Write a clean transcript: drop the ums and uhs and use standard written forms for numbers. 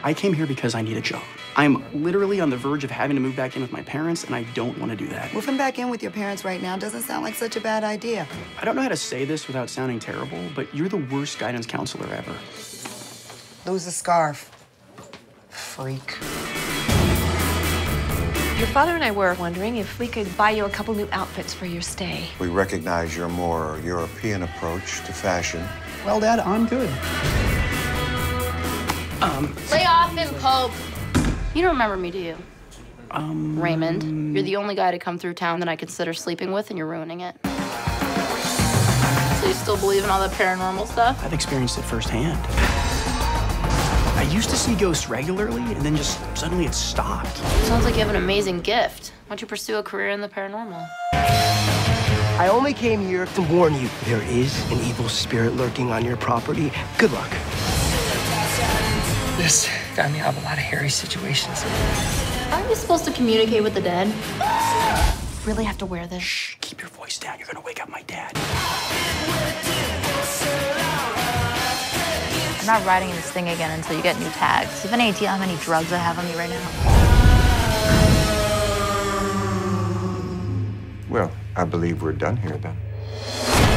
I came here because I need a job. I'm literally on the verge of having to move back in with my parents, and I don't want to do that. Moving back in with your parents right now doesn't sound like such a bad idea. I don't know how to say this without sounding terrible, but you're the worst guidance counselor ever. Lose the scarf. Freak. Your father and I were wondering if we could buy you a couple new outfits for your stay. We recognize your more European approach to fashion. Well, Dad, I'm good. Lay off him, Pope. You don't remember me, do you? Raymond. You're the only guy to come through town that I consider sleeping with, and you're ruining it. So you still believe in all that paranormal stuff? I've experienced it firsthand. I used to see ghosts regularly, and then just suddenly it stopped. Sounds like you have an amazing gift. Why don't you pursue a career in the paranormal? I only came here to warn you. There is an evil spirit lurking on your property. Good luck. This got me out of a lot of hairy situations. Aren't you supposed to communicate with the dead? Really have to wear this? Shh, keep your voice down. You're gonna wake up my dad. I'm not riding in this thing again until you get new tags. Do you have any idea how many drugs I have on me right now? Well, I believe we're done here then.